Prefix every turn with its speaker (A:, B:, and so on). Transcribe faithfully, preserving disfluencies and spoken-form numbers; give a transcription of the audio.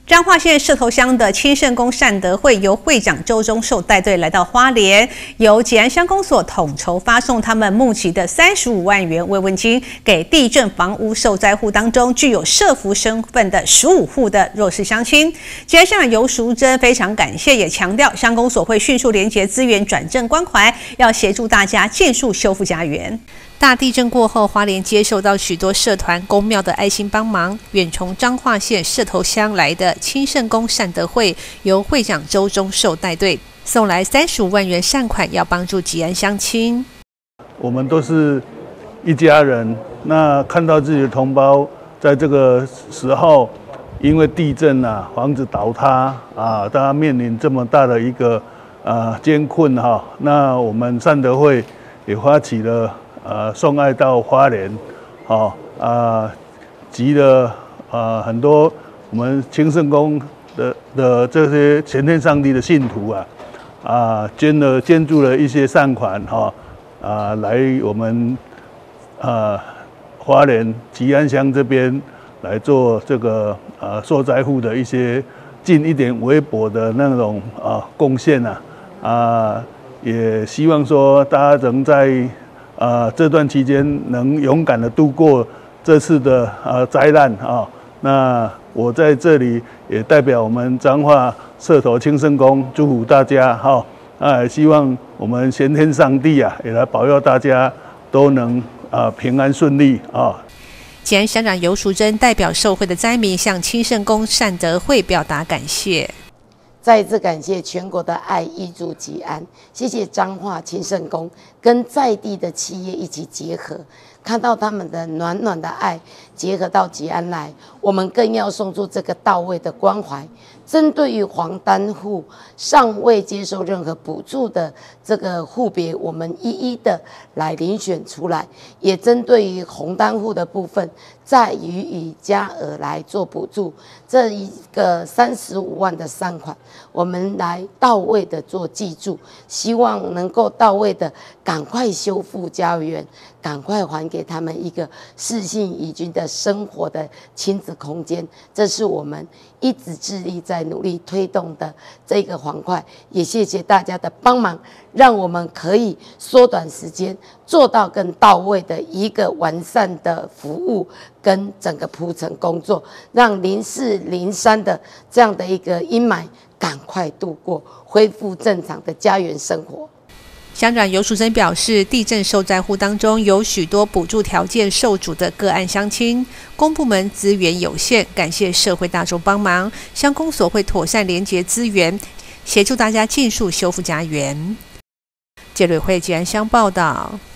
A: 彰化县社头乡的清圣宫善德会由会长周忠寿带队来到花莲，由捷安乡公所统筹发送他们募集的三十五万元慰问金给地震房屋受灾户当中具有社福身份的十五户的弱势乡亲。捷安乡长游淑珍非常感谢，也强调乡公所会迅速连结资源，转正关怀，要协助大家建树修复家园。大地震过后，花莲接受到许多社团、公庙的爱心帮忙，远从彰化县社头乡来的清圣宫善德会由会长周忠寿带队，送来三十五万元善款，要帮助捷安乡亲。
B: 我们都是一家人，那看到自己的同胞在这个时候，因为地震啊，房子倒塌啊，大家面临这么大的一个呃艰困哈、啊，那我们善德会也发起了。呃，送爱到花莲，好、哦、啊，集了呃很多我们清圣宫的的这些全天上帝的信徒啊，啊捐了捐助了一些善款哈、哦，啊来我们啊花莲吉安乡这边来做这个呃受灾户的一些尽一点微薄的那种啊贡献啊，啊也希望说大家能在。呃，这段期间能勇敢的度过这次的呃灾难啊，那我在这里也代表我们彰化社头清圣宫祝福大家哈，啊，也希望我们先天上帝啊也来保佑大家都能啊平安顺利啊。
A: 捷安乡长游淑珍代表受惠的灾民向清圣宫善德会表达感谢。
C: 再一次感谢全国的爱医助吉安，谢谢彰化清圣宫跟在地的企业一起结合，看到他们的暖暖的爱结合到吉安来，我们更要送出这个到位的关怀。针对于黄单户尚未接受任何补助的这个户别，我们一一的来遴选出来，也针对于红单户的部分，再予以加额来做补助。这一个三十五万的善款，我们来到位的做记住，希望能够到位的赶快修复家园，赶快还给他们一个适性宜居的生活的亲子空间。这是我们一直致力在努力推动的这个环块，也谢谢大家的帮忙，让我们可以缩短时间，做到更到位的一个完善的服务跟整个铺陈工作，让零四零三的这样的一个阴霾赶快度过，恢复正常的家园生活。
A: 乡长游淑珍表示，地震受灾户当中有许多补助条件受阻的个案乡亲，公部门资源有限，感谢社会大众帮忙，乡公所会妥善连结资源，协助大家尽速修复家园。记者会捷安乡报道。